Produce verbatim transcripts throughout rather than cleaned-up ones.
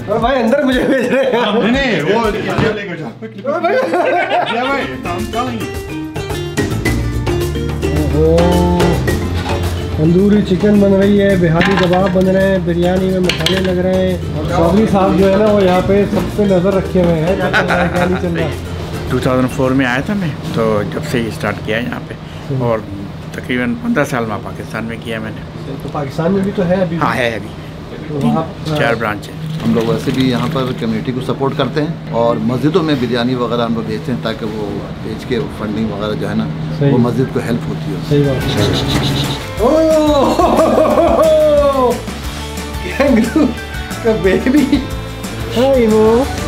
और भाई अंदर मुझे भेज रहे हैं। नहीं नहीं वो लेकर जाओ भाई तंदूरी चिकन बन रही है, बिहारी कबाब बन रहे हैं, बिरयानी में मसाले लग रहे हैं और चौधरी साहब जो है ना वो यहाँ पे सब पे नज़र रखे हुए हैं। क्या चल रहा है क्या नहीं चल रहा है। दो हज़ार चार में आया था मैं, तो जब से ही स्टार्ट किया है यहाँ पे और तकरीबन पंद्रह साल में पाकिस्तान में किया मैंने। तो पाकिस्तान में भी तो है अभी? हाँ है अभी, तो वहाँ चार ब्रांच है। हम लोग वैसे भी यहाँ पर कम्युनिटी को सपोर्ट करते हैं और मस्जिदों में बिरयानी वगैरह हम लोग भेजते हैं ताकि वो बेच के फंडिंग वगैरह जो है ना वो मस्जिद को हेल्प होती है। सही बात है। कैंगरू का बेबी। हाय वो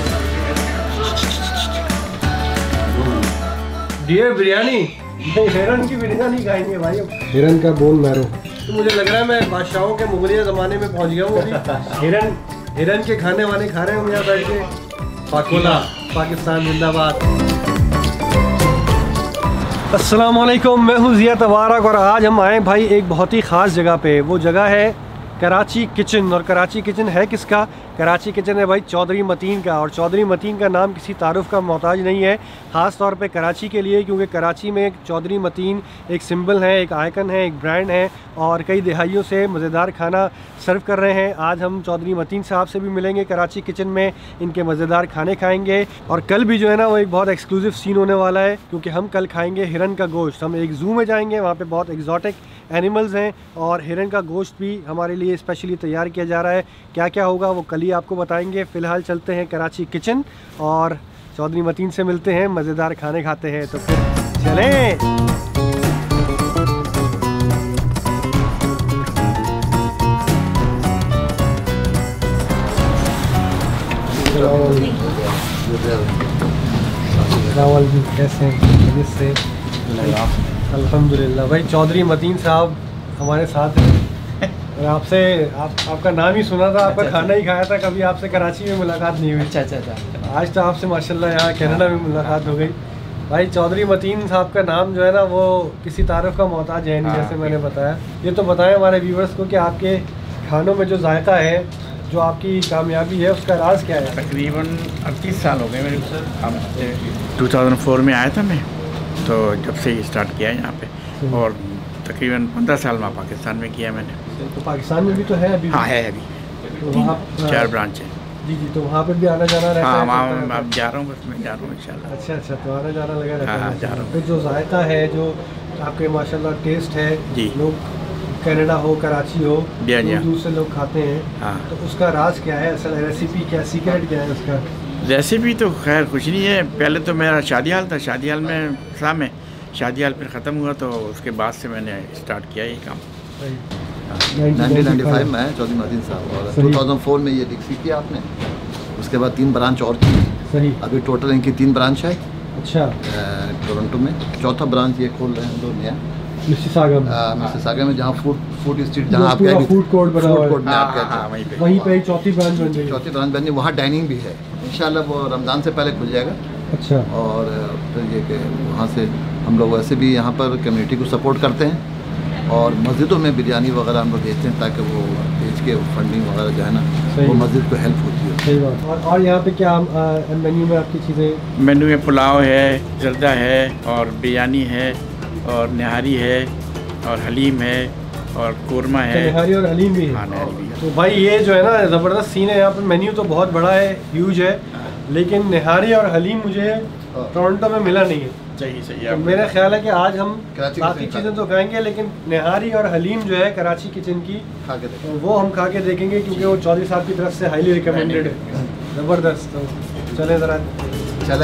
डियर बिरयानी, हिरन की बिरयानी खाएंगे भाई। हिरन का बोन मैरो। तो मुझे लग रहा है मैं बादशाहों के मुगलिया ज़माने में पहुंच गया हूँ अभी। हिरन हिरन के खाने वाने खा रहे हैं हम यहाँ बैठ के। पाकोला पाकिस्तान जिंदाबाद। अस्सलाम वालेकुम, मैं हूँ ज़िया तबारक और आज हम आए भाई एक बहुत ही ख़ास जगह पे। वो जगह है कराची किचन। और कराची किचन है किसका? कराची किचन है भाई चौधरी मतीन का। और चौधरी मतीन का नाम किसी तारुफ का मोहताज नहीं है, ख़ास तौर पे कराची के लिए, क्योंकि कराची में एक चौधरी मतीन एक सिंबल है, एक आइकन है, एक ब्रांड है और कई दिहाइयों से मज़ेदार खाना सर्व कर रहे हैं। आज हम चौधरी मतीन साहब से भी मिलेंगे कराची किचन में, इनके मज़ेदार खाने खाएँगे। और कल भी जो है ना वो एक बहुत एक्सक्लूसिव सीन होने वाला है, क्योंकि हम कल खाएँगे हिरन का गोश्त। हम एक ज़ू में जाएँगे, वहाँ पर बहुत एग्जॉटिक एनिमल्स हैं और हिरन का गोश्त भी हमारे लिए स्पेशली तैयार किया जा रहा है। क्या क्या होगा वो कल ही आपको बताएंगे। फ़िलहाल चलते हैं कराची किचन और चौधरी मतीन से मिलते हैं, मज़ेदार खाने खाते हैं। तो फिर चलें। रावल जी कैसे हैं? से अल्हम्दुलिल्लाह भाई। चौधरी मतीन साहब हमारे साथ हैं और आपसे आप आपका नाम ही सुना था, आपका खाना ही खाया था, कभी आपसे कराची में मुलाकात नहीं हुई। अच्छा अच्छा अच्छा। आज तो आपसे माशाल्लाह यहाँ कनाडा में मुलाकात हो गई। भाई चौधरी मतीन साहब का नाम जो है ना वो किसी तारुफ का मोहताज है नहीं, जैसे मैंने बताया। ये तो बताएं हमारे व्यूवर्स को कि आपके खानों में जो जायका है, जो आपकी कामयाबी है, उसका राज क्या है? तकरीबन अड़तीस साल हो गए मेरे। दो हज़ार चार में आया था मैं, तो जब से ही स्टार्ट किया है यहाँ पे और तकरीबन पंद्रह साल में पाकिस्तान में किया मैंने। तो पाकिस्तान में भी तो है अभी? हाँ है अभी, तो वहाँ चार ब्रांच है। जी जी। तो वहाँ पे भी आना जाना रहता हाँ, है? वहाँ मैं जा रहा हूँ, बस मैं जा रहा हूँ इंशाल्लाह। अच्छा अच्छा। तो आना जाना लगा रहता है? हाँ जा रहा हूँ। फिर जो जायका है, जो आपके माशाल्लाह टेस्ट है जी, लोग कनाडा हो कराची हो दूर दूर से लोग खाते हैं, हाँ। तो उसका राज क्या है? असल रेसिपी क्या, सीक्रेट क्या है उसका? रेसिपी तो खैर कुछ नहीं है। पहले तो मेरा शादी हाल था, शादी हाल में था मैं, शादी हाल फिर ख़त्म हुआ तो उसके बाद से मैंने स्टार्ट किया ये काम। नाइनटीन नाइन्टी फाइव में है चौधरी मतीन साहब और दो हज़ार चार में ये डिक्सी किया आपने। उसके बाद तीन ब्रांच और की। सही। अभी टोटल इनकी तीन ब्रांच है। अच्छा। टोरंटो में चौथा ब्रांच ये खोल रहे हैं हम लोग नया मिसिसागा में। मिसिसागा में जहाँ फूड फूड स्ट्रीट जहाँ आपका फूड कोर्ट बना हुआ है, वहीं पे चौथी ब्रांच बन रही है। चौथी ब्रांच बनी, वहाँ डाइनिंग भी है। इंशाल्लाह वो रमज़ान से पहले खुल जाएगा। अच्छा। और फिर ये कि वहाँ से हम लोग वैसे भी यहाँ पर कम्युनिटी को सपोर्ट करते हैं और मस्जिदों में बिरयानी वगैरह हम लोग भेजते हैं ताकि वो बेच के फंडिंग वगैरह जो है ना वो मस्जिद को हेल्प होती है। सही बात। और, और यहाँ पे क्या मेन्यू में आपकी चीज़ें? मेन्यू में पुलाव है, जर्दा है और बिरयानी है और निहारी है और हलीम है और कोरमा है। निहारी और हलीम भी है? हाँ निहारी भी है। तो भाई ये जो है ना ज़बरदस्त सीन है। यहाँ पर मेन्यू तो बहुत बड़ा है, ह्यूज है, लेकिन निहारी और हलीम मुझे टोरंटो में मिला नहीं है। सही सही तो मेरा ख्याल है कि आज हम कराची बाकी चीज़ें तो खाएंगे, लेकिन निहारी और हलीम जो है कराची किचन की, खा के तो वो हम खा के देखेंगे, क्योंकि वो चौधरी साहब की तरफ से हाईली रिकमेंडेड है। ज़बरदस्त। तो चले ज़रा चले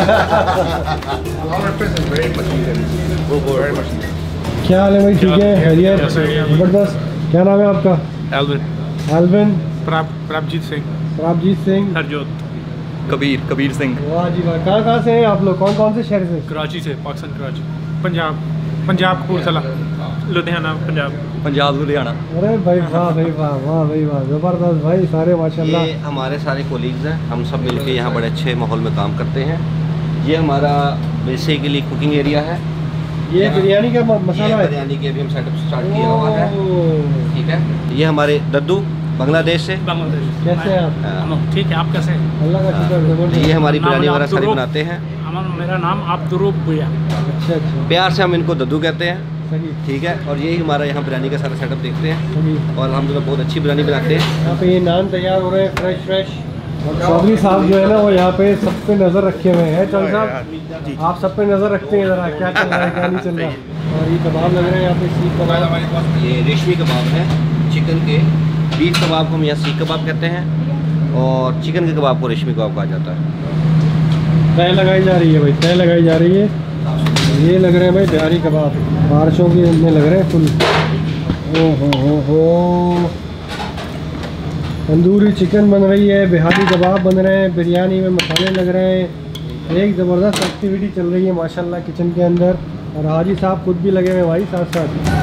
क्या हाल है भाई? ठीक है, खैरियत? ज़बरदस्त। क्या नाम है आपका? एल्विन। एल्विन। प्रभजीत सिंह। प्रभजीत सिंह। हरजोत। कबीर कबीर सिंह। वाह जी वाह। कहाँ कहाँ से हैं आप लोग? कौन कौन से शहर से? कराची से, पाकिस्तान कराची। पंजाब पंजाब कपूरथला, लुधियाना पंजाब। पंजाब लुधियाना। अरे भाई वाह भाई वाह, वाह भाई वाह, ज़बरदस्त भाई, सारे माशाल्लाह। ये हमारे सारे कोलीग्स हैं, हम सब मिलके यहाँ बड़े अच्छे माहौल में काम करते हैं। ये हमारा बेसिकली कुकिंग एरिया है। ये बिरयानी का मसाला है? बिरयानी के अभी हम सेटअप स्टार्ट किया हुआ है। ठीक है। ये हमारे दद्दू बांग्लादेश से। बांग्लादेश। कैसे हैं आप? हम ठीक है, आप कैसे हैं? अल्लाह का शुक्र है, जबरदस्त। ये हमारी नाम बिरयानी है वगैरह सारी अब्दुल बनाते हैं। हमारा मेरा नाम अब्दुल भुया। अच्छा अच्छा, प्यार से हम इनको दद्दू कहते हैं, सही ठीक है। और यही हमारा यहाँ बिरयानी का सारा सेटअप देखते हैं सही। और हम लोग बहुत अच्छी बिरयानी बनाते हैं। यहाँ पे ये नान तैयार हो रहे हैं फ्रेश फ्रेश, और चौधरी साहब जो है ना वो यहाँ पे सब पे नज़र रखे हुए हैं। चौधरी साहब आप सब पे नज़र रखते हैं ज़रा, क्या चल रहा है क्या नहीं चल रहा। और ये कबाब लग रहे हैं यहाँ पे, सीख कबाब। ये रेशमी कबाब है चिकन के। बीफ कबाब को हम यहाँ सीख कबाब कहते हैं और चिकन के कबाब को रेशमी कबाब कहा जाता है। तय लगाई जा रही है भाई, तय लगाई जा रही है। ये लग रहे हैं भाई बिहारी कबाब, बारिशों के में लग रहे हैं फुल। ओ हो हो हो, तंदूरी चिकन बन रही है, बिहारी कबाब बन रहे हैं, बिरयानी में मसाले लग रहे हैं। एक ज़बरदस्त एक्टिविटी चल रही है माशाल्लाह किचन के अंदर। और हाजी साहब खुद भी लगे हुए हैं भाई साथ साथ।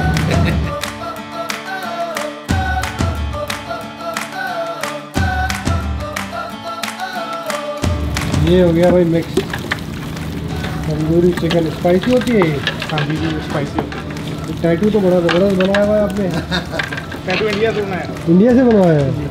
ये हो गया भाई मिक्स तंदूरी चिकन। स्पाइसी होती है ये? हाँ जी जी, स्पाइसी होता है। टैटू तो बड़ा ज़बरदस्त बनाया हुआ है आपने। टैटू इंडिया से बनाया। इंडिया से बनवाया है?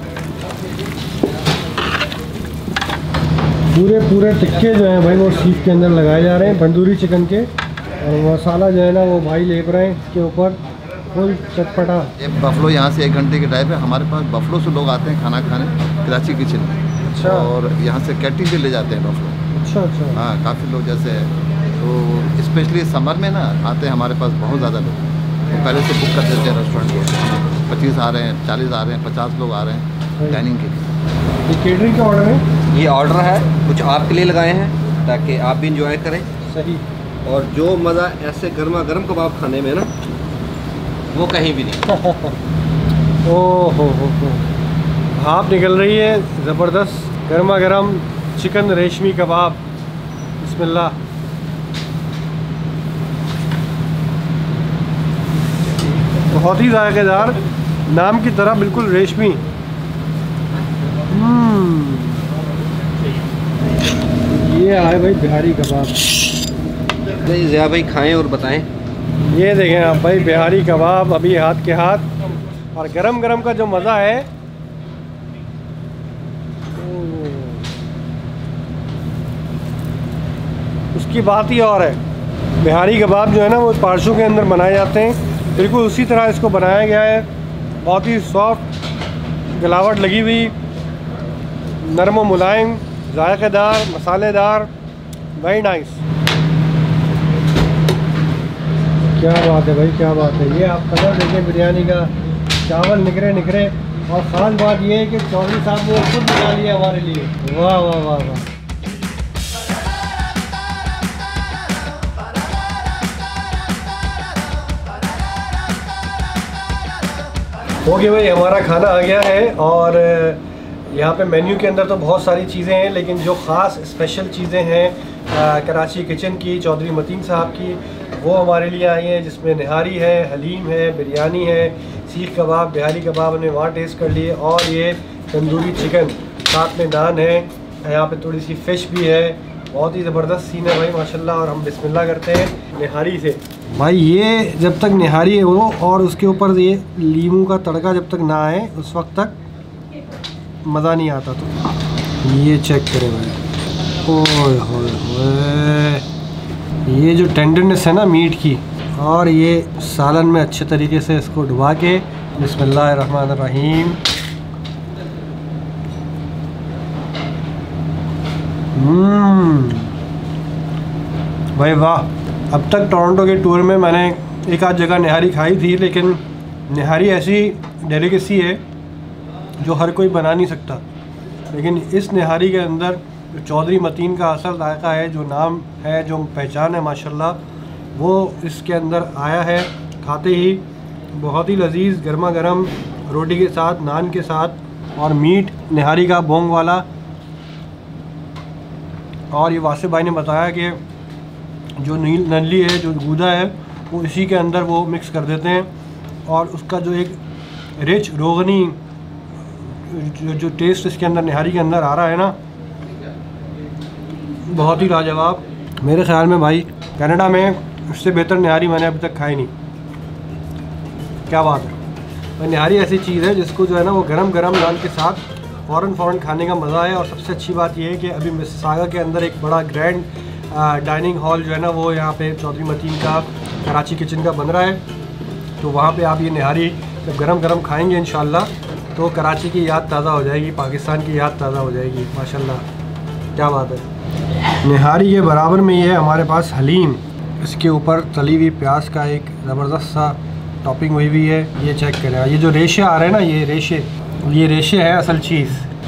पूरे पूरे टिक्के जो हैं भाई वो सीख के अंदर लगाए जा रहे हैं तंदूरी चिकन के, और मसाला जो है ना वो भाई लेप रहे हैं इसके ऊपर फुल चटपटा। ये बफलो यहाँ से एक घंटे के ड्राइव है। हमारे पास बफलो से लोग आते हैं खाना खाने कराची किचन में। अच्छा। और यहाँ से कैटरिंग भी ले जाते हैं बफलो। अच्छा अच्छा। हाँ, काफ़ी लोग जैसे तो स्पेशली समर में ना आते हैं हमारे पास बहुत ज़्यादा लोग। तो पहले से बुक कर देते हैं रेस्टोरेंट को। पच्चीस आ रहे हैं, चालीस आ रहे हैं, पचास लोग आ रहे हैं डाइनिंग के लिए। ये केटरिंग का ऑर्डर है? ये ऑर्डर है, कुछ आपके लिए लगाए हैं ताकि आप भी इंजॉय करें। सही। और जो मज़ा ऐसे गर्मा गर्म कबाब खाने में ना वो कहीं भी नहीं। ओ हो हो हो, भाप निकल रही है ज़बरदस्त, गर्मा गर्म चिकन रेशमी कबाब। बिस्मिल्लाह। बहुत ही जायकेदार, नाम की तरह बिल्कुल रेशमी। हम्म, ये आए भाई बिहारी कबाब। नहीं ज़िया भाई खाएं और बताएं। ये देखें आप भाई बिहारी कबाब अभी हाथ के हाथ, और गरम गरम का जो मज़ा है उसकी बात ही और है। बिहारी कबाब जो है ना वो पारसों के अंदर बनाए जाते हैं, बिल्कुल उसी तरह इसको बनाया गया है। बहुत ही सॉफ्ट गलावट लगी हुई, नरम व मुलायम, जायकेदार, मसालेदार, वेरी नाइस। क्या बात है भाई, क्या बात है। ये आप कलर देखें बिरयानी का, चावल निकरे निकरे, और ख़ास बात ये है कि चौधरी साहब ने खुद बना लिया हमारे लिए। वाह वाह वाह वाह। ओके भाई, हमारा खाना आ गया है, और यहाँ पे मेन्यू के अंदर तो बहुत सारी चीज़ें हैं, लेकिन जो ख़ास स्पेशल चीज़ें हैं कराची किचन की, चौधरी मतीन साहब की, वो हमारे लिए आई हैं, जिसमें निहारी है, हलीम है, बिरयानी है, सीख कबाब, बिहारी कबाब हमने वहाँ टेस्ट कर लिए, और ये तंदूरी चिकन, साथ में नान है, यहाँ पे थोड़ी सी फ़िश भी है। बहुत ही ज़बरदस्त सीन है भाई माशाल्लाह। और हम बिस्मिल्लाह करते हैं निहारी से। भाई ये जब तक निहारी है वो, और उसके ऊपर ये लीमू का तड़का जब तक ना आए उस वक्त तक मज़ा नहीं आता। तो ये चेक करें भाई, ओए होए होए, ये जो टेंडरनेस है ना मीट की, और ये सालन में अच्छे तरीके से इसको डुबा के, बिस्मिल्लाहिर्रहमानिर्रहीम। हम्म भाई वाह। अब तक टोरंटो के टूर में मैंने एक आध जगह निहारी खाई थी, लेकिन निहारी ऐसी डेलिकेसी है जो हर कोई बना नहीं सकता। लेकिन इस निहारी के अंदर जो चौधरी मतीन का असल जायका है, जो नाम है, जो पहचान है माशाल्लाह, वो इसके अंदर आया है। खाते ही बहुत ही लजीज गर्मा गर्म रोटी के साथ, नान के साथ, और मीट निहारी का बोंग वाला। और ये वासिफ भाई ने बताया कि जो नील नली है, जो गूदा है, वो इसी के अंदर वो मिक्स कर देते हैं, और उसका जो एक रिच रोगनी जो, जो टेस्ट इसके अंदर निहारी के अंदर आ रहा है ना, बहुत ही लाजवाब। मेरे ख़्याल में भाई कनाडा में इससे बेहतर निहारी मैंने अभी तक खाई नहीं। क्या बात है। और निहारी ऐसी चीज़ है जिसको जो है ना वो गरम गरम नान के साथ फ़ौरन फ़ौरन खाने का मज़ा है। और सबसे अच्छी बात ये है कि अभी मिसिसागा के अंदर एक बड़ा ग्रैंड डाइनिंग हॉल जो है ना वो यहाँ पे चौधरी मतीन का कराची किचन का बन रहा है। तो वहाँ पे आप ये निहारी जब गरम गरम खाएंगे इंशाल्लाह तो कराची की याद ताज़ा हो जाएगी, पाकिस्तान की याद ताज़ा हो जाएगी। माशाल्लाह क्या बात है। निहारी के बराबर में ये है हमारे पास हलीम, इसके ऊपर तली हुई प्याज का एक ज़बरदस्त सा टॉपिंग हुई हुई है। ये चेक करें, ये जो रेशे आ रहे हैं ना, ये रेशे ये रेशे है असल चीज़।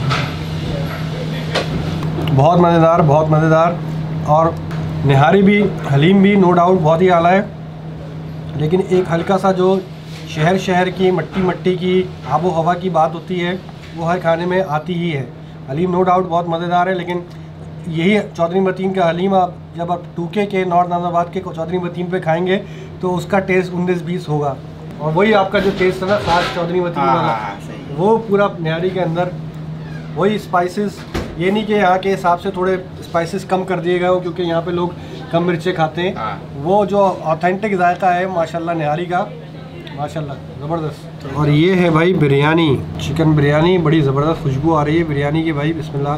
बहुत मज़ेदार, बहुत मज़ेदार। और निहारी भी हलीम भी नो डाउट बहुत ही आला है, लेकिन एक हल्का सा जो शहर शहर की मट्टी मट्टी की आबो हवा की बात होती है वो हर खाने में आती ही है। हलीम नो डाउट बहुत मज़ेदार है, लेकिन यही चौधरी मतीन का हलीम आप जब आप टूके के नॉर्थ नाज़ाबाद के चौधरी मतीन पे खाएंगे तो उसका टेस्ट उन्नीस बीस होगा। और वही आपका जो टेस्ट है ना खास चौधरी मतीन वाला, वो पूरा निहारी के अंदर वही स्पाइसेस। ये नहीं कि यहाँ के हिसाब से थोड़े स्पाइसेस कम कर दिए गए हो क्योंकि यहाँ पे लोग कम मिर्चे खाते हैं। वो जो ऑथेंटिक जायका है माशाल्लाह निहारी का, माशाल्लाह ज़बरदस्त। और ये है भाई बिरयानी, चिकन बिरयानी, बड़ी ज़बरदस्त खुशबू आ रही है बिरयानी की भाई। बिस्मिल्लाह।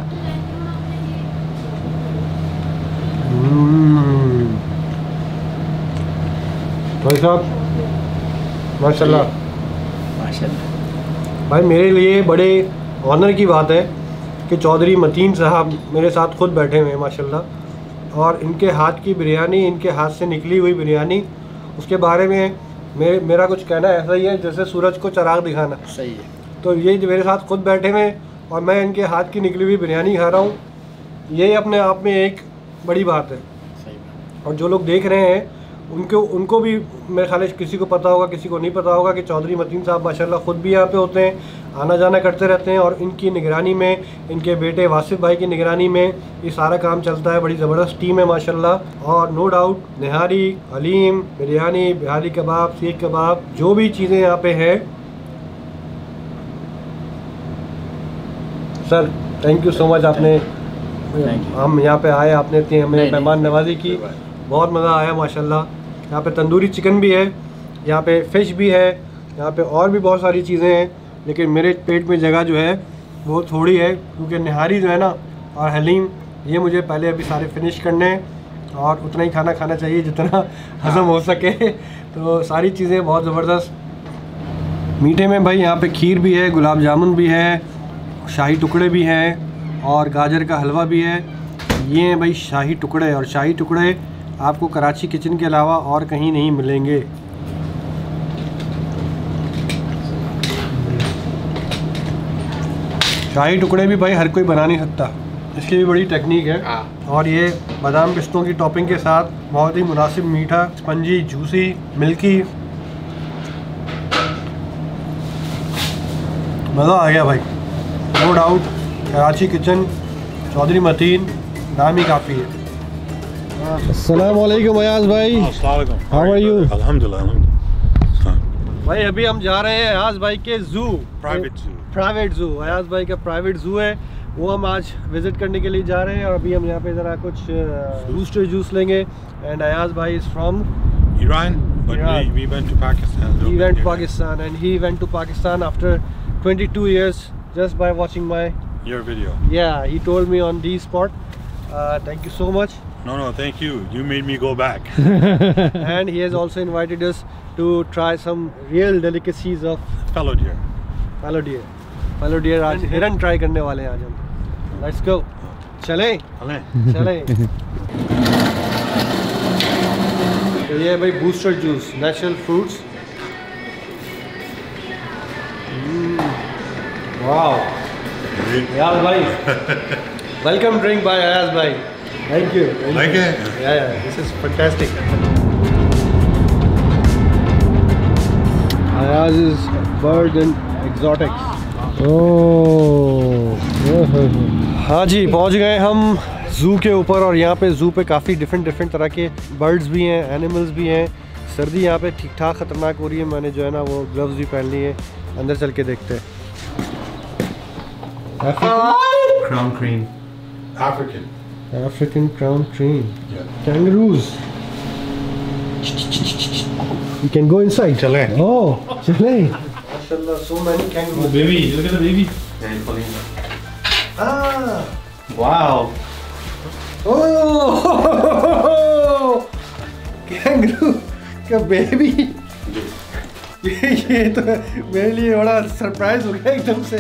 भाई साहब माशाल्लाह माशाल्लाह भाई, मेरे लिए बड़े ऑनर की बात है कि चौधरी मतीन साहब मेरे साथ खुद बैठे हुए हैं माशाल्लाह। और इनके हाथ की बिरयानी, इनके हाथ से निकली हुई बिरयानी, उसके बारे में मेरे मेरा कुछ कहना ऐसा ही है जैसे सूरज को चिराग दिखाना। सही है। तो ये जो मेरे साथ खुद बैठे हुए और मैं इनके हाथ की निकली हुई बिरयानी खा रहा हूँ, ये अपने आप में एक बड़ी बात है। और जो लोग देख रहे हैं उनको उनको भी मेरे ख्याल किसी को पता होगा, किसी को नहीं पता होगा कि चौधरी मतीन साहब माशाल्लाह ख़ुद भी यहाँ पे होते हैं, आना जाना करते रहते हैं। और इनकी निगरानी में, इनके बेटे वासिफ भाई की निगरानी में ये सारा काम चलता है। बड़ी ज़बरदस्त टीम है माशाल्लाह। और नो डाउट निहारी, हलीम, बिरयानी, बिहारी कबाब, सीख कबाब, जो भी चीज़ें यहाँ पे है, sir thank you so much. आपने हम यहाँ पे आए, आपने इतनी हमें मेहमान नवाजी की, बहुत मज़ा आया माशाल्लाह। यहाँ पे तंदूरी चिकन भी है, यहाँ पे फ़िश भी है, यहाँ पे और भी बहुत सारी चीज़ें हैं, लेकिन मेरे पेट में जगह जो है वो थोड़ी है क्योंकि निहारी जो है ना और हलीम, ये मुझे पहले अभी सारे फिनिश करने हैं और उतना ही खाना खाना चाहिए जितना हज़म हो सके। तो सारी चीज़ें बहुत ज़बरदस्त। मीठे में भाई यहाँ पे खीर भी है, गुलाब जामुन भी है, शाही टुकड़े भी हैं और गाजर का हलवा भी है। ये हैं भाई शाही टुकड़े, और शाही टुकड़े आपको कराची किचन के अलावा और कहीं नहीं मिलेंगे। शाही टुकड़े भी भाई हर कोई बना नहीं सकता, इसकी भी बड़ी टेक्निक है। और ये बादाम पिस्तों की टॉपिंग के साथ बहुत ही मुनासिब, मीठा, स्पंजी, जूसी, मिल्की, मज़ा आ गया भाई। No doubt Karachi kitchen, Chaudhry Mateen, नाम ही काफ़ी है। अस्सलाम वालेकुम अयाज भाई, हाउ आर यू? अल्हम्दुलिल्लाह। भाई अभी हम जा रहे हैं अयाज भाई के zoo, private zoo. Private zoo, Ayaz भाई का प्राइवेट ज़ू है, वो हम आज विज़िट करने के लिए जा रहे हैं। और अभी हम यहाँ पे ज़रा कुछ बूस्टर जूस लेंगे। And Ayaz bhai is from Iran, but Iran. we, we went to Pakistan. a little he bit went to here. Pakistan, and he went to Pakistan after twenty-two years just by watching my, Your video. yeah, he told me on D Spot. Uh, thank you so much. No, no, thank you. You made me go back. And he has also invited us to try some real delicacies of Fellow dear. fallow deer. Fallow deer आज हिरन try करने वाले हैं आज हम। Let's go. चले Alain. चले। तो ये है भाई booster juice, natural fruits. Wow Ayaz भाई, welcome drink by Ayaz bhai, thank you. Like it? Yeah, yeah, this is fantastic. Ayaz is bird and exotics. Oh. हाँ जी, पहुँच गए हम ज़ू के ऊपर। और यहाँ पे ज़ू पे काफ़ी डिफरेंट डिफरेंट तरह के बर्ड्स भी हैं, एनिमल्स भी हैं। सर्दी यहाँ पे ठीक ठाक ख़तरनाक हो रही है, मैंने जो है ना वो ग्लव्स भी पहन लिए। अंदर चल के देखते हैं। Crown cream. African. African crown crane. Yeah. Kangaroos. You can go inside. चले. Oh, चले. माशाल्लाह, so many kangaroos. Baby, look at the baby. Ah, Wow. oh, kangaroo का baby. ये ये तो मेरे लिए बड़ा सरप्राइज हो गया एकदम से।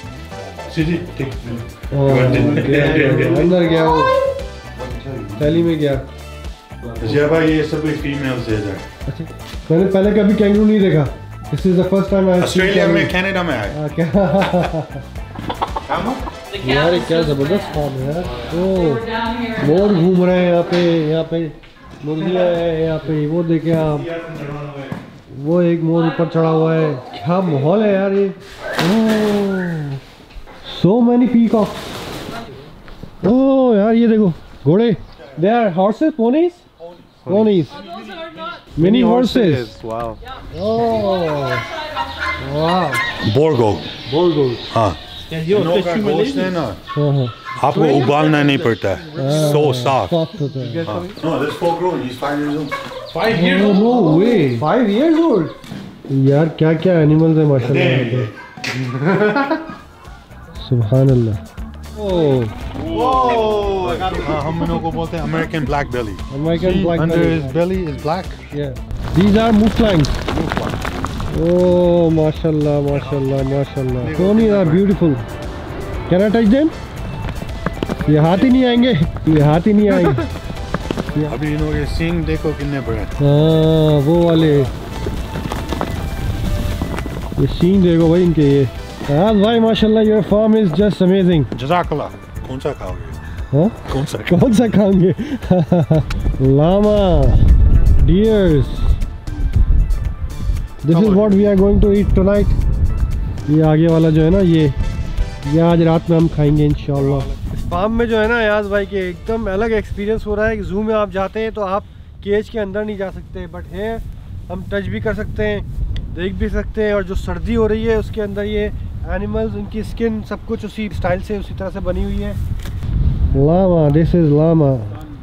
अंदर गया वो, थैली में गया। जिया भाई ये सब फीमेल से है। अच्छा, मैंने पहले कभी कैंगरू नहीं देखा। This is the first time I Australia में, कनाडा में आए। यार क्या जबरदस्त फॉर्म है यार। ओ, मोर घूम रहे हैं यहाँ पे, यहाँ पे मुर्गियाँ है यहाँ पे। वो देखे आप, वो एक मोर ऊपर चढ़ा हुआ है। क्या माहौल है यार ये। So many peacock. ओह यार ये देखो घोड़े। They are horses, ponies, ponies, mini horses. Wow. ओह वाह, बोरगो। बोरगो। हाँ, Yo, नौ का गोश्त है ना, हाँ हाँ, आपको उबालना नहीं पड़ता है। So soft. सॉफ्ट होता है। No, this full grown. He's five years old. Five years Oh, old. no way. Five years old. यार क्या क्या एनिमल्स है माशाल्लाह यहाँ पे। सुभान अल्लाह। ओह, हाँ, हम इनको को बोलते हैं American black belly. American black Under belly. his belly is black. Yeah. These are mouflangs. Oh, mashallah, mashallah, mashallah. Ponies are beautiful. Can I touch them? ये हाथ ही नहीं आएंगे, ये हाथ ही नहीं आएंगे। अभी इन्हों के सींग देखो कितने बड़े। हाँ, वो वाले। ये सींग देखो भाई इनके ये। हाँ भाई माशाल्लाह, your farm is just amazing. जज़ाकल्लाह। कौन सा खाओगे? हाँ? कौन सा? कौन सा खाएंगे? Lama, deers. This is what we are going to eat tonight. ये आगे वाला जो है ना, ये ये आज रात में हम खाएंगे इंशाल्लाह। इस फार्म में जो है ना याद भाई के एकदम अलग एक्सपीरियंस हो रहा है कि जू में आप जाते हैं तो आप केज के अंदर नहीं जा सकते, बट है हम टच भी कर सकते हैं, देख भी सकते हैं। और जो सर्दी हो रही है उसके अंदर ये एनिमल्स, उनकी स्किन सब कुछ उसी स्टाइल से, उसी तरह से बनी हुई है। लामा, दिस इज लामा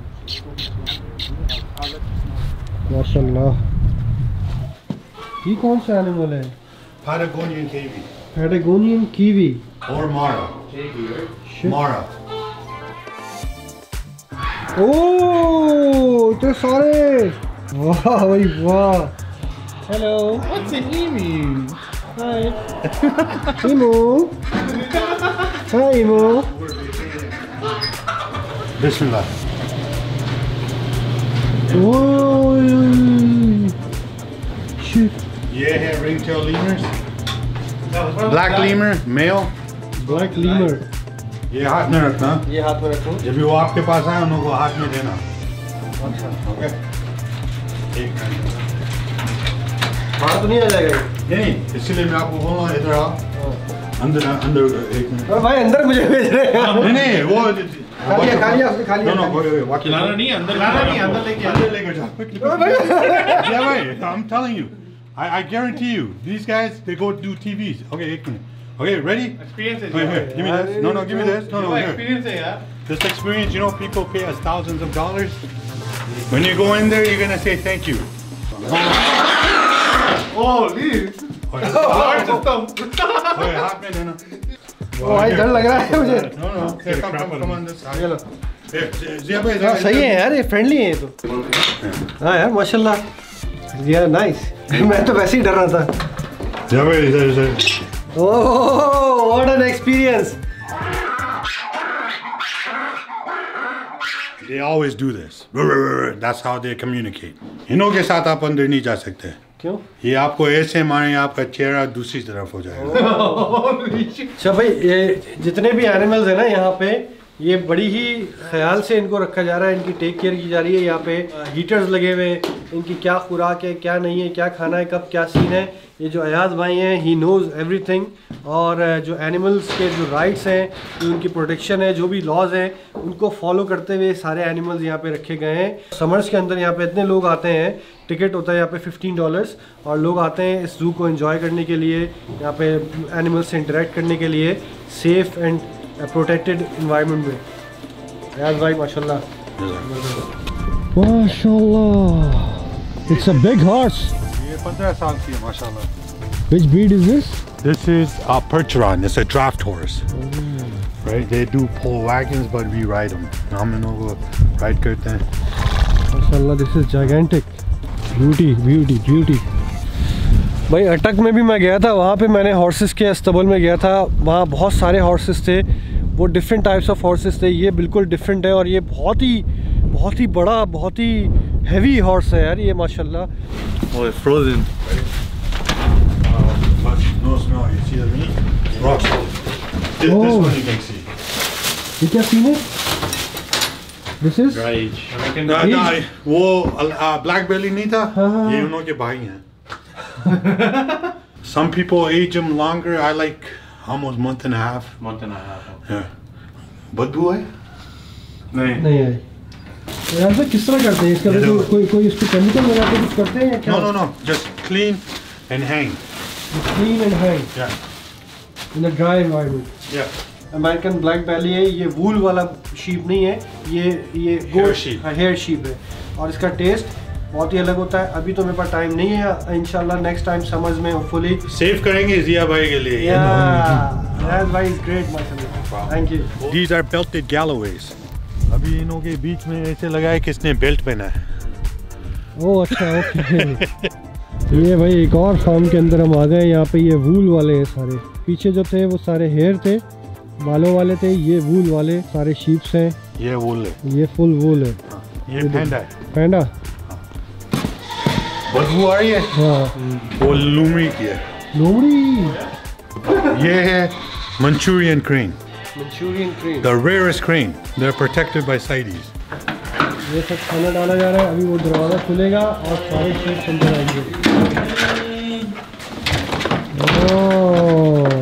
माशाल्लाह। ये कौन सा एनिमल है? Patagonian kiwi Patagonian kiwi or Mara. Mara. ओह इतने सारे, वाह भाई वाह। Hello, What's an emu? Hi emu, hi emu. Bismillah. Oh shit, ये है ringtail lemurs. Black lemur, male. Black lemur. ये हाथ में रखना। ये हाथ में रखो। जब भी वो आपके पास आए उनको हाथ में देना। ओके। एक मिनट। बाहर तो नहीं आ जाएगा ये? नहीं, इसलिए मैं आपको बोल रहा हूँ इधर आओ। अंदर अंदर एक मिनट। अरे भाई अंदर मुझे भेज रहे हैं। नहीं नहीं वो खा लिया, खा लिया, उसने खा लिया। No, no, wait, wait, wait. खिलाना नहीं, अंदर खिलाना नहीं, अंदर लेके आ। अंदर लेकर जाओ। Yeah, wait. I'm telling you. I, I guarantee you, these guys, they go do T Vs. Okay, एक minute. Okay, ready? Experience है। Wait, wait. Give me this. No, no, give me this. No, no, here. Experience है यार। This experience, you know, people pay us thousands of dollars. When you go in there, you're gonna say thank you. Oh, leave. Okay, Hard system. okay, हाथ में देना। ओ भाई डर लग रहा है मुझे। No, no. Here, come, come, come on this side. ये लो। Here, Zia bhai, हाँ, सही है यार, ये फ्रेंडली है ये तो। हाँ यार माशाल्लाह, यार नाइस। मैं तो वैसे ही डर रहा था। Zia bhai, इधर इधर। Oh what an experience. They always do this. That's how they communicate. इनों के साथ आप अंदर नहीं जा सकते। क्यों? ये आपको ऐसे मारे आपका चेहरा दूसरी तरफ हो जाएगा। अच्छा भाई, ये जितने भी एनिमल्स हैं ना यहाँ पे, ये बड़ी ही ख्याल से इनको रखा जा रहा है, इनकी टेक केयर की जा रही है। यहाँ पे हीटर्स लगे हुए हैं, इनकी क्या खुराक है, क्या नहीं है, क्या खाना है, कब क्या सीन है। ये जो अयाज भाई हैं, ही नोज़ एवरीथिंग। और जो एनिमल्स के जो राइट्स हैं, जो उनकी प्रोटेक्शन है, जो भी लॉज हैं, उनको फॉलो करते हुए सारे एनिमल्स यहाँ पे रखे गए हैं। समर्स के अंदर यहाँ पे इतने लोग आते हैं, टिकट होता है यहाँ पे फिफ्टीन डॉलर्स, और लोग आते हैं इस जू को एंजॉय करने के लिए, यहाँ पे एनिमल्स से इंटरेक्ट करने के लिए, सेफ एंड प्रोटेक्टेड इन्वायरमेंट में। यार भाई माशाल्लाह माशाल्लाह, इट्स अ बिग हॉर्स। ये पंद्रह साल की है माशाल्लाह। Which breed is this? This is a Percheron. It's a draft horse. Right? They do pull wagons, but we ride them. हम इन लोगों को ride करते हैं. माशाल्लाह, this is gigantic. Beauty, beauty, beauty. भाई अटक में भी मैं गया था, वहाँ पे मैंने हॉर्सेस के अस्तबल में गया था, वहाँ बहुत सारे हॉर्सेस थे, वो डिफरेंट टाइप्स ऑफ हॉर्सेस थे। ये बिल्कुल डिफरेंट है और ये बहुत ही बहुत ही बड़ा, बहुत ही हैवी हॉर्स है यार ये माशाल्लाह। Oh, it's frozen. But no smell. You see the meat? Rock solid. This, this Oh. one you can see. ये क्या सीन है? This is? Dry age. No, no, वो ब्लैक बेली नहीं था, हाँ, हाँ, ये उन्हों के भाई हैं। Some people age them longer. I like almost month and a half. Month and a half. Yeah. बदबू है? नहीं. नहीं है यार। से किस तरह करते हैं इसका? ये तो देखो। कोई कोई इसको केमिकल लगा के कुछ करते हैं या क्या? No, no, no. Just clean and hang. Clean and hang Yeah. in a dry environment. Yeah. American black belly है, ये वूल वाला शीप नहीं है, ये ये Hair sheep. हेयर शीप है और इसका टेस्ट बहुत ही अलग होता है। अभी तो मेरे पास टाइम नहीं है, इंशाल्लाह नेक्स्ट टाइम समझ में होपफुली। Save करेंगे जिया भाई के लिए। Yeah, भाई इज ग्रेट माशाल्लाह, thank you. These are belted Galloways. अभी इनों के बीच में ऐसे लगा है किसने बेल्ट पहना है। ओह अच्छा, ओके। ये भाई एक और फार्म के अंदर हम आ गए। यहाँ पे ये वूल वाले हैं सारे, पीछे जो थे वो सारे हेयर थे, बालों वाले थे, ये वूल वाले सारे शीप्स हैं। ये वूल है, ये फुल वूल है। ये पैंडा है। पैंडा? बदबू आ रही है? हाँ। वो लूमड़ी की है। लोमड़ी? ये है Manchurian crane. Manchurian crane. The rarest crane. They're protected by CITES. ये सब खाना डाला जा रहा है, अभी वो दरवाज़ा खुलेगा और सारे शीप्स अंदर आएंगे। ओह,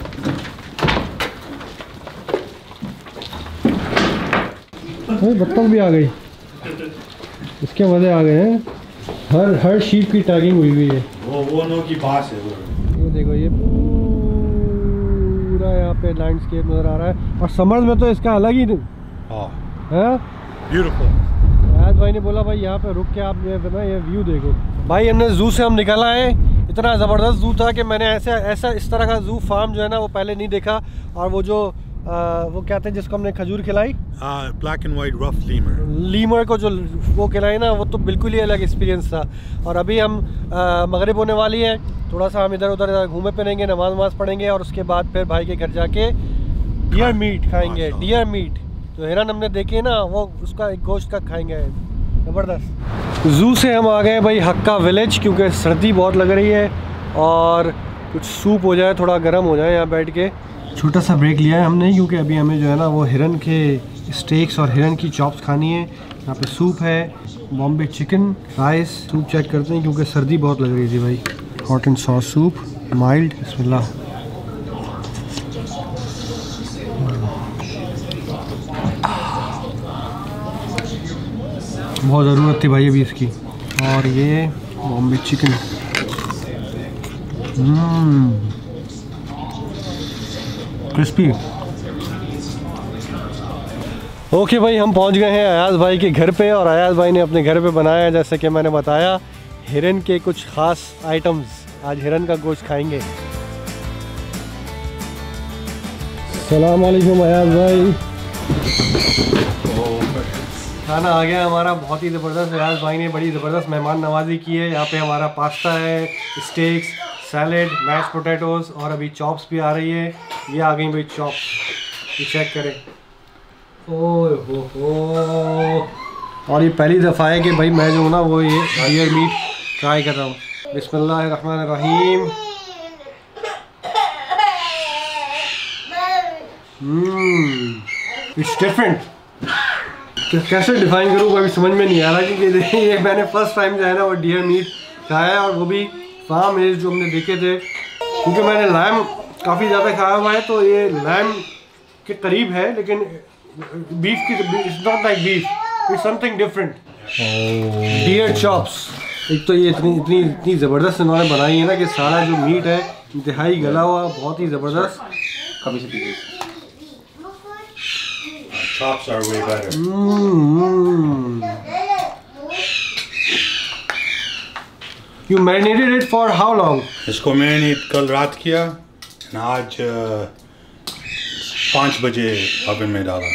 बत्तख भी आ गई, इसके मज़े आ गए हैं। हर हर शीप की टैगिंग हुई हुई है। वो वो नो की पास है वो। ये देखो, ये पूरा यहाँ पे लैंडस्केप नज़र आ रहा है और समर में तो इसका अलग ही हाँ, है। ब्यूटीफुल। राज भाई ने बोला भाई यहाँ पे रुक के आप ये ना ये व्यू देखो। भाई हमने जू से हम निकल आए, इतना ज़बरदस्त जू था कि मैंने ऐसे ऐसा इस तरह का जू फार्म जो है ना वो पहले नहीं देखा। और वो जो आ, वो कहते हैं जिसको हमने खजूर खिलाई, black and white ruff lemur. Lemur को जो वो खिलाई ना, वो तो बिल्कुल ही अलग एक्सपीरियंस था। और अभी हम आ, मगरिब होने वाली है, थोड़ा सा हम इधर उधर घूमे फिरेंगे, नमाज नमाज पढ़ेंगे और उसके बाद फिर भाई के घर जाके डियर मीट खाएंगे। डियर मीट जो हिरन हमने देखे ना, वो उसका एक गोश्त का खाएंगे, ज़बरदस्त। ज़ू से हम आ गए भाई हक्का विलेज, क्योंकि सर्दी बहुत लग रही है और कुछ सूप हो जाए, थोड़ा गर्म हो जाए यहाँ बैठ के। छोटा सा ब्रेक लिया है हमने, क्योंकि अभी हमें जो है ना वो हिरन के स्टेक्स और हिरन की चॉप्स खानी है। यहाँ पे सूप है, Bombay chicken, rice. Soup check करते हैं क्योंकि सर्दी बहुत लग रही थी भाई। Hot and sauce soup, mild. बिस्मिल्लाह। बहुत ज़रूरत थी भाई अभी इसकी। और ये बॉम्बे चिकन, क्रिस्पी। ओके भाई, हम पहुंच गए हैं अयाज भाई के घर पे और अयाज भाई ने अपने घर पे बनाया, जैसे कि मैंने बताया, हिरन के कुछ ख़ास आइटम्स। आज हिरन का गोश्त खाएंगे। सलाम वालेकुम अयाज भाई। खाना आ गया हमारा, बहुत ही ज़बरदस्त। अयाज भाई ने बड़ी ज़बरदस्त मेहमान नवाजी की है। यहाँ पे हमारा पास्ता है, स्टेक्स, सैलेड, मैश पोटैटोज़ और अभी चॉप्स भी आ रही है। ये आ गई भाई चॉप्स, ये चेक करें। ओह हो हो। और ये पहली दफ़ा है कि भाई मैं जो हूँ ना वो ये डियर मीट ट्राई कर रहा हूँ। बिस्मिल्लाहिर्रहमानिर्रहीम। It's different. कैसे डिफाइन करूँ अभी समझ में नहीं आ रहा, क्योंकि ये मैंने फर्स्ट टाइम जो है ना वो डियर मीट खाया, और वो भी फार्म एज जो हमने देखे थे। क्योंकि मैंने लैम काफ़ी ज़्यादा खाया हुआ है, तो ये लैम के करीब है, लेकिन बीफ की it's not like beef, it's something different. Deer chops. एक तो ये इतनी इतनी इतनी ज़बरदस्त इन्होंने बनाई है ना कि सारा जो मीट है इंतहाई गला हुआ, बहुत ही ज़बरदस्त। कभी से पीजिए। Chops are way better. Mm-hmm. You marinated it for how long? इसको मैरिनेट कल रात किया, आज पाँच बजे ओवन में डाला।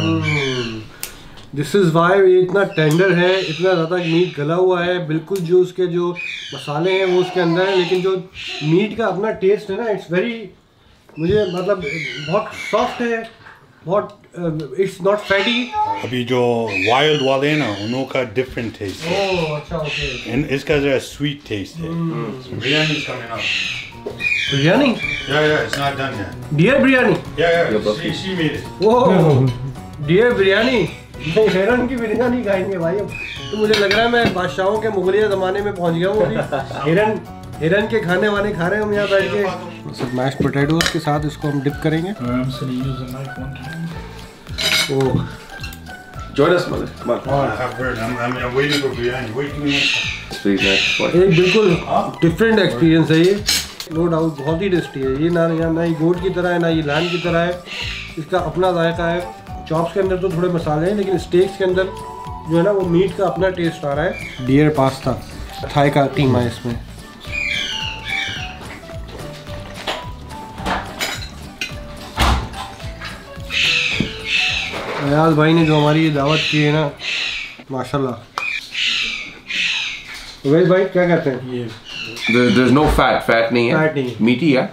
दिस इज़ वाई ये इतना टेंडर है, इतना ज़्यादा मीट गला हुआ है, बिल्कुल जो उसके जो मसाले हैं वो उसके अंदर है, लेकिन जो मीट का अपना टेस्ट है ना, इट्स वेरी, मुझे मतलब बहुत सॉफ्ट है, बहुत इट्स नॉट फैटी। अभी जो वाइल्ड वाले हैं ना, उनों का डिफरेंट टेस्ट है। ओह अच्छा, ओके। इसका जरा स्वीट टेस्ट है। Biryani is coming up. Biryani? Yeah, yeah, it's not done yet. Deer biryani? Yeah, yeah, she, she made it. Oh deer biryani, हिरन की बिरयानी खाएंगे भाई अब। तो मुझे लग रहा है मैं बादशाहों के मुगलिया ज़माने में पहुंच गया हूँ अभी। हिरन हिरन के खाने वाने खा रहे हैं हम यहाँ बैठ के। सिर्फ मैश्ड पोटैटोज़ के साथ इसको हम डिप करेंगे। ओह Join us, mother. Come on. I have heard. I'm, I'm, I'm waiting for biryani. Wait two minutes. Please, man. एक बिल्कुल डिफरेंट एक्सपीरियंस है ये, नो डाउट बहुत ही टेस्टी है ये। ना ना ही गोट की तरह है, ना ये लैम की तरह है, इसका अपना जायका है। चॉप्स के अंदर तो थोड़े मसाले हैं, लेकिन स्टेक्स के अंदर जो है ना वो मीट का अपना टेस्ट आ रहा है। डियर पास्ता, थाई का कीमा है इसमें। अयाज भाई ने जो हमारी ये दावत की है ना, माशाल्लाह। वेल भाई क्या कहते हैं? ये There, there's no fat. Fat नहीं है. Fat नहीं है. Meaty, yeah.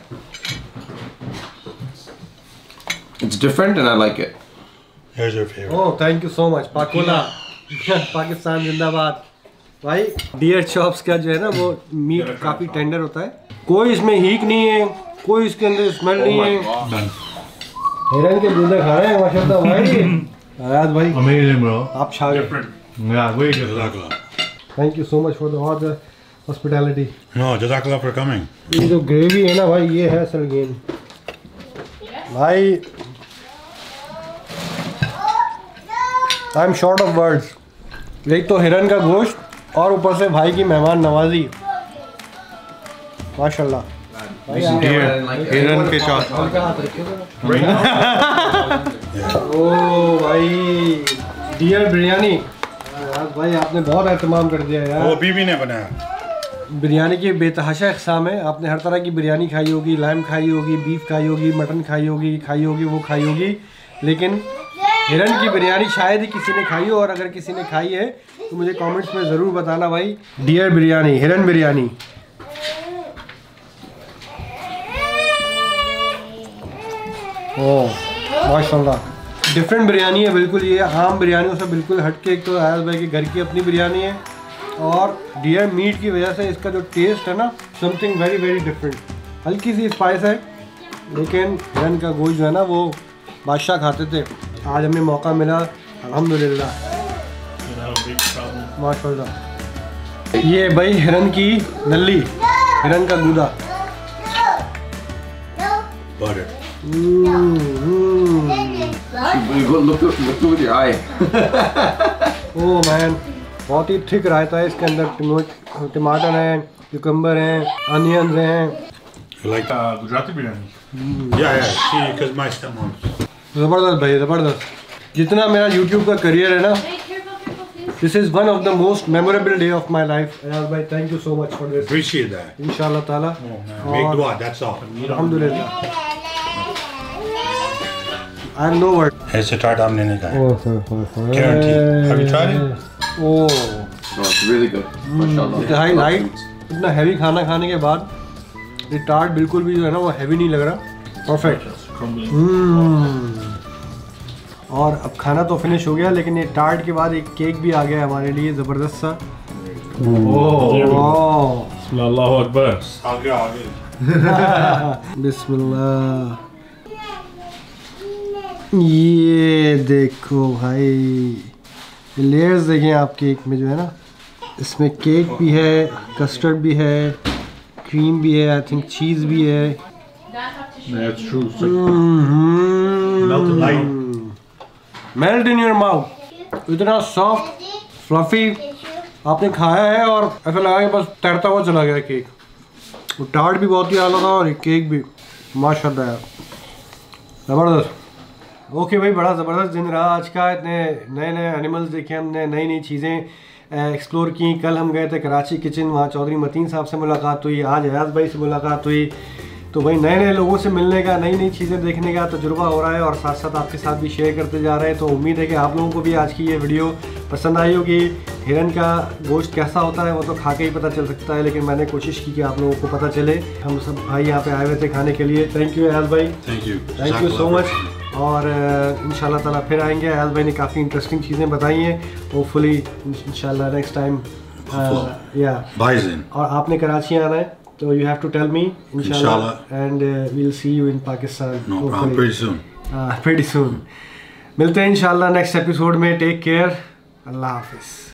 It's different and I like it. Here's your favorite. Oh thank you so much Pakola. Pakistan जिंदाबाद। भाई डियर चॉप्स का जो है ना वो मीट काफ़ी टेंडर होता है, कोई इसमें हीक नहीं है, कोई इसके अंदर स्मेल नहीं है। हिरन के दूध खा रहे हैं माशाल्लाह भाई। आयाज भाई Amazing, bro. आप छा गए। Yeah, wait. Jazakallah. Thank you so much for the all hospitality. No, Jazakallah for coming. ये जो ग्रेवी है ना भाई, ये है असल गेम भाई। I am short of words. एक तो हिरन का गोश्त और ऊपर से भाई की मेहमान नवाजी, माशाल्लाह। हिरन के चॉप। ओ भाई डियर बिरयानी, भाई आपने बहुत एहतमाम कर दिया यार। वो बीबी ने बनाया। बिरयानी की बेतहाशा अक़साम है, आपने हर तरह की बिरयानी खाई होगी, लैम खाई होगी, बीफ खाई होगी, मटन खाई होगी, खाई होगी वो खाई होगी, लेकिन हिरन की बिरयानी शायद ही किसी ने खाई हो। और अगर किसी ने खाई है तो मुझे कमेंट्स में ज़रूर बताना भाई। डियर बिरयानी, हिरन बिरयानी। ओह माशाल्लाह, डिफरेंट बिरयानी है बिल्कुल। ये आम बिरयानियों से बिल्कुल हटके। एक तो आयाज भाई के घर की अपनी बिरयानी है, और डियर मीट की वजह से इसका जो टेस्ट है ना, समथिंग वेरी वेरी डिफरेंट। हल्की सी स्पाइस है, लेकिन हिरन का गोश्त जो है ना वो बादशाह खाते थे, आज हमें मौका मिला, अल्हम्दुलिल्लाह माशाल्लाह। ये भाई हिरन की नल्ली, हिरन का गूदा। Butter. You go look through, look through with your eye. Oh man, बहुत ही थिक रायता है इसके अंदर। टमो- टमाटर हैं, क्यूकम्बर हैं, अनियंस हैं। You like Uh, Gujarati biryani. Yeah, yeah. See, because my stepmom. ज़बरदस्त भाई, ज़बरदस्त। जितना मेरा यूट्यूब का करियर है ना, this is one of the most memorable day of my life. Ayaz bhai thank you so much for this. Appreciate that. इंशाल्लाह ताला Oh, man. Make dua. That's all. अल्हम्दुलिल्लाह। I am no word. ऐसे टाट हमने नहीं खाया। Guarantee. Guaranteed. Have you tried it? Oh No, it's really good. Mashallah. इंतहाई light. इतना हैवी खाना खाने के बाद ये टार्ट बिल्कुल भी जो है ना वो हैवी नहीं लग रहा, परफेक्ट। हम्म। और अब खाना तो फिनिश हो गया, लेकिन ये टार्ट के बाद एक केक भी आ गया हमारे लिए ज़बरदस्त सा। ओह Allahu Akbar. आगे आगे। बिस्मिल्लाह। ये देखो भाई, लेयर्स देखें आप केक में जो है ना, इसमें केक भी है, कस्टर्ड भी है, क्रीम भी है, आई थिंक चीज़ भी है। That's true. Melt in your mouth. इतना सॉफ्ट फ्लफी आपने खाया है और ऐसा लगा कि बस तैरता हुआ चला गया केक। वो टार्ट भी बहुत ही आला था और केक भी माशाल्लाह यार ज़बरदस्त। ओके भाई, बड़ा ज़बरदस्त दिन रहा आज का। इतने नए नए एनिमल्स देखे हमने, नई नई चीज़ें एक्सप्लोर की। कल हम गए थे कराची किचन, वहाँ चौधरी मतीन साहब से मुलाकात हुई, आज अयाज भाई से मुलाकात हुई। तो भाई नए नए लोगों से मिलने का, नई नई चीज़ें देखने का तजुर्बा हो रहा है और साथ साथ आपके साथ भी शेयर करते जा रहे हैं। तो उम्मीद है कि आप लोगों को भी आज की ये वीडियो पसंद आई होगी। हिरन का गोश्त कैसा होता है वो तो खा के ही पता चल सकता है, लेकिन मैंने कोशिश की कि आप लोगों को पता चले। हम सब भाई यहाँ पे आए हुए थे खाने के लिए। Thank you Ayaz bhai, thank you thank you so much. और इंशाल्लाह ताला फिर आएंगे। अयाज भाई ने काफ़ी इंटरेस्टिंग चीज़ें बताई हैं, होपफुली इंशाल्लाह नेक्स्ट टाइम। या Bison. और आपने कराची आना है तो you have to tell me इंशाल्लाह, and we will see you in Pakistan No problem. Pretty soon. Pretty soon. मिलते हैं इंशाल्लाह नेक्स्ट एपिसोड में। टेक केयर, अल्लाह हाफिज़।